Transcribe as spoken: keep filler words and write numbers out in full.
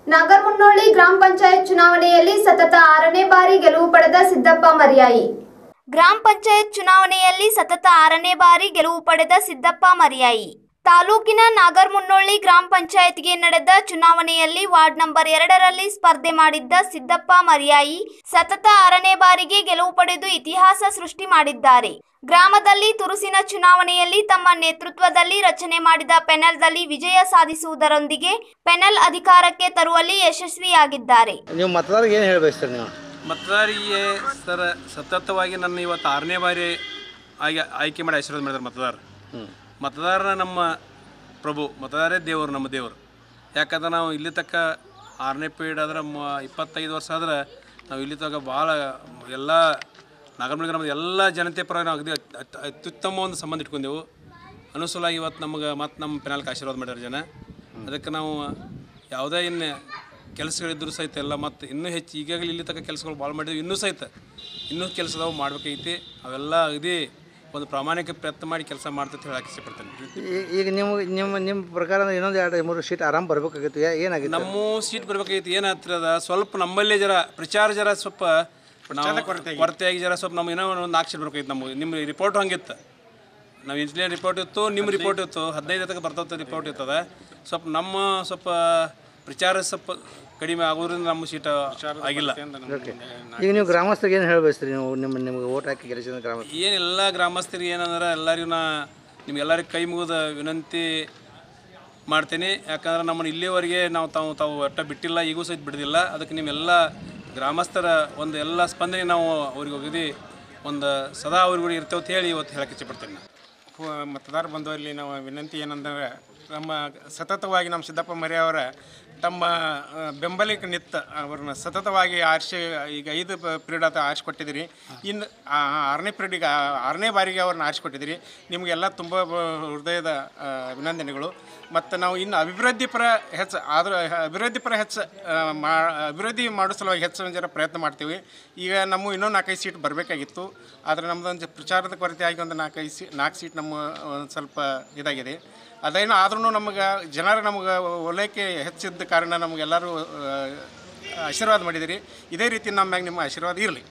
ನಾಗರಮುನ್ನೋಳಿ ಗ್ರಾಮ ಪಂಚಾಯತ್ ಚುನಾವಣೆಯಲ್ಲಿ ಸತತ ಆರನೇ ಬಾರಿ ಗೆಲುವು ಪಡೆದ ಸಿದ್ದಪ್ಪ ಮರಿಯಾಯಿ ಗ್ರಾಮ ಪಂಚಾಯತ್ ಚುನಾವಣೆಯಲ್ಲಿ ಸತತ ಆರನೇ ಬಾರಿ ಗೆಲುವು ಪಡೆದ ಸಿದ್ದಪ್ಪ ಮರಿಯಾಯಿ ತಾಲೂಕಿನ ನಾಗರಮುನ್ನೋಳಿ ಗ್ರಾಮ ಪಂಚಾಯತ್ಗೆ ನಡೆದ ಚುನಾವಣೆಯಲ್ಲಿ ವಾರ್ಡ್ ನಂಬರ್ ಎರಡರಲ್ಲಿ ಸ್ಪರ್ಧೆ ಮಾಡಿದ್ದ ಸಿದ್ದಪ್ಪ ಮರಿಯಾಯಿ ಸತತ ಆರನೇ ಬಾರಿಗೆ ಗೆಲುವು ಪಡೆದು ಇತಿಹಾಸ ಸೃಷ್ಟಿ ಮಾಡಿದ್ದಾರೆ. ಗ್ರಾಮದಲ್ಲಿ ತುರುಸಿನ ಚುನಾವಣೆಯಲ್ಲಿ ತಮ್ಮ ನೇತೃತ್ವದಲ್ಲಿ ರಚನೆ ಮಾಡಿದ ಪೆನಲ್ದಲ್ಲಿ ವಿಜಯ ಸಾಧಿಸುವುದರೊಂದಿಗೆ ಪೆನಲ್ ಅಧಿಕಾರಕ್ಕೆ ತರುವಲ್ಲಿ ಯಶಸ್ವಿಯಾಗಿದ್ದಾರೆ. ನೀವು ಮತದಾರರಿಗೆ ಏನು ಹೇಳಬೇಕು ನೀವು? ಮತದಾರರಿಗೆ ಸರ್ ಸತತವಾಗಿ ನನ್ನ ಇವತ್ತು ಆರನೇ ಬಾರಿ ಆಯ್ಕೆ ಆಯ್ಕೆ ಮಾಡಿ ಆಶೀರ್ವಾದ ಮಾಡಿದ್ದಾರೆ ಮತದಾರ. ಮತದಾರ ನಮ್ಮ ಪ್ರಭು, ಮತದಾರೇ ದೇವರು, ನಮ್ಮ ದೇವರು. ಯಾಕಂದ್ರೆ ನಾವು ಇಲ್ಲಿ ತಕ್ಕ ಆರನೇ ಪೀರಿಯಡ್ ಆದ್ರೆ ಮ ಇಪ್ಪತ್ತೈದು ವರ್ಷ ಆದ್ರೆ ನಾವು ಇಲ್ಲಿ ತನಕ ಭಾಳ ಎಲ್ಲ ನಾಗರಮುನ್ನೋಳಿ ಗ್ರಾಮದ ಎಲ್ಲ ಜನತೆ ಪರವಾಗಿ ನಾವು ಅಗದಿ ಅತ್ಯುತ್ತಮ ಒಂದು ಸಂಬಂಧ ಇಟ್ಕೊಂಡೆವು. ಅನುಸೂಲಾಗಿ ಇವತ್ತು ನಮಗೆ ಮತ್ತು ನಮ್ಮ ಪೆನಾಲ್ಗೆ ಆಶೀರ್ವಾದ ಮಾಡ್ಯಾರ ಜನ. ಅದಕ್ಕೆ ನಾವು ಯಾವುದೇ ಇನ್ನು ಕೆಲಸಗಳಿದ್ದರೂ ಸಹಿತ ಎಲ್ಲ ಮತ್ತು ಇನ್ನೂ ಹೆಚ್ಚು ಈಗಾಗಲೇ ಇಲ್ಲಿ ತನಕ ಕೆಲಸಗಳು ಭಾಳ ಮಾಡಿದ್ವಿ, ಇನ್ನೂ ಸಹಿತ ಇನ್ನೂ ಕೆಲಸದವು ಮಾಡ್ಬೇಕೈತಿ. ಅವೆಲ್ಲ ಅಗದಿ ಒಂದು ಪ್ರಾಮಾಣಿಕ ಪ್ರಯತ್ನ ಮಾಡಿ ಕೆಲಸ ಮಾಡ್ತೈತೆ ಹೇಳಕ್ಕೆ ಇಷ್ಟಪಡ್ತೇನೆ. ಈಗ ನೀವು ನಿಮ್ಮ ನಿಮ್ಮ ಪ್ರಕಾರ ಇನ್ನೊಂದು ಎರಡು ಮೂರು ಸೀಟ್ ಆರಾಮ್ ಬರಬೇಕಾಗಿತ್ತು, ಏನಾಗಿತ್ತು? ನಮ್ಮ ಸೀಟ್ ಬರ್ಬೇಕಾಗಿತ್ತು. ಏನಾಗ್ತದ ಸ್ವಲ್ಪ ನಮ್ಮಲ್ಲೇ ಜರ ಪ್ರಚಾರ ಜರ ಸ್ವಲ್ಪ ಕೊರತೆಯಾಗಿ ಜರ ಸ್ವಲ್ಪ ನಮ್ಮ ಏನೋ ಒಂದು ನಾಲ್ಕು ಸೀಟ್ ಬರ್ಬೇಕಾಗಿತ್ತು. ನಮಗೆ ನಿಮ್ಮ ರಿಪೋರ್ಟ್ ಹಂಗಿತ್ತು, ನಾವು ಇಂಜಿನಿಯರ್ ರಿಪೋರ್ಟ್ ಇತ್ತು, ನಿಮ್ಮ ರಿಪೋರ್ಟ್ ಇತ್ತು, ಹದಿನೈದು ತನಕ ಬರ್ತವೆ ರಿಪೋರ್ಟ್ ಇರ್ತದೆ. ಸ್ವಲ್ಪ ನಮ್ಮ ಸ್ವಲ್ಪ ಪ್ರಚಾರ ಸ್ವಲ್ಪ ಕಡಿಮೆ ಆಗೋದ್ರಿಂದ ನಮ್ಮ ಸೀಟ್ ಆಗಿಲ್ಲ. ಈಗ ನೀವು ಗ್ರಾಮಸ್ಥರಿಗೆ ಏನು ಹೇಳಬೇಕ್ರಿ? ನೀವು ನಿಮ್ಮ ನಿಮ್ಗೆ ಓಟ್ ಹಾಕಿ ಗೆಲ್ಲಿಸಿದ ಗ್ರಾಮ ಏನೆಲ್ಲ ಗ್ರಾಮಸ್ಥರಿಗೆ ಏನಂದ್ರೆ ಎಲ್ಲರಿಗೂ ನಾ ನಿಮ್ಗೆಲ್ಲರಿಗೆ ಕೈ ಮುಗಿದ ವಿನಂತಿ ಮಾಡ್ತೀನಿ. ಯಾಕಂದ್ರೆ ನಮ್ಮನ್ನು ಇಲ್ಲಿವರೆಗೆ ನಾವು ತಾವು ತಾವು ಒಟ್ಟ ಬಿಟ್ಟಿಲ್ಲ, ಈಗೂ ಸಹಿತ ಬಿಡೋದಿಲ್ಲ. ಅದಕ್ಕೆ ನಿಮ್ಮೆಲ್ಲ ಗ್ರಾಮಸ್ಥರ ಒಂದು ಎಲ್ಲ ಸ್ಪಂದನೆ ನಾವು ಅವ್ರಿಗೆ ಹೋಗಿದ್ವಿ ಒಂದು ಸದಾ ಅವ್ರಿಗೆ ಇರ್ತೇವೆ ಅಂತ ಹೇಳಿ ಇವತ್ತು ಹೇಳಕ್ಕೆ ಇಷ್ಟಪಡ್ತೀನಿ. ಮತದಾರ ಬಂದವರಲ್ಲಿ ನಾವು ವಿನಂತಿ ಏನಂದರೆ, ನಮ್ಮ ಸತತವಾಗಿ ನಮ್ಮ ಸಿದ್ದಪ್ಪ ಮರಿಯವರ ತಮ್ಮ ಬೆಂಬಲಿಗೆ ನಿಂತ ಅವ್ರನ್ನ ಸತತವಾಗಿ ಆರಿಸಿ ಈಗ ಐದು ಪೀರಿಯಡ್ ಆತ ಆರಿಸ್ಕೊಟ್ಟಿದ್ದೀರಿ. ಇನ್ನು ಆರನೇ ಪೀರಿಯಡಿಗೆ ಆರನೇ ಬಾರಿಗೆ ಅವ್ರನ್ನ ಆರಿಸ್ಕೊಟ್ಟಿದ್ದೀರಿ. ನಿಮಗೆಲ್ಲ ತುಂಬ ಹೃದಯದ ಅಭಿನಂದನೆಗಳು. ಮತ್ತು ನಾವು ಇನ್ನು ಅಭಿವೃದ್ಧಿ ಪರ ಹೆಚ್ಚು ಆದ್ರೆ ಅಭಿವೃದ್ಧಿ ಪರ ಹೆಚ್ಚು ಮಾ ಅಭಿವೃದ್ಧಿ ಮಾಡೋ ಸಲುವಾಗಿ ಹೆಚ್ಚು ಜನ ಪ್ರಯತ್ನ ಮಾಡ್ತೀವಿ. ಈಗ ನಮ್ಮ ಇನ್ನೂ ನಾಲ್ಕೈದು ಸೀಟ್ ಬರಬೇಕಾಗಿತ್ತು, ಆದರೆ ನಮ್ಮದೊಂದು ಪ್ರಚಾರದ ಕೊರತೆ ಆಗಿ ಒಂದು ನಾಲ್ಕೈದು ಸೀ ನಾಲ್ಕು ಸೀಟ್ ನಮ್ಮ ಒಂದು ಸ್ವಲ್ಪ ಇದಾಗಿದೆ. ಅದೇನು ಆದ್ರೂ ನಮಗೆ ಜನರು ನಮಗೆ ಒಲೈಕೆ ಹೆಚ್ಚಿದ್ದ ಕಾರಣ ನಮಗೆಲ್ಲರೂ ಆಶೀರ್ವಾದ ಮಾಡಿದಿರಿ. ಇದೇ ರೀತಿ ನಮ್ಮ ಮ್ಯಾಗ ನಿಮ್ಮ ಆಶೀರ್ವಾದ ಇರಲಿ.